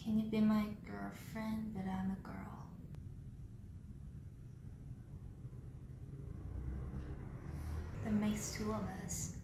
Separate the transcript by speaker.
Speaker 1: Can you be my girlfriend, but I'm a girl? That makes two of us.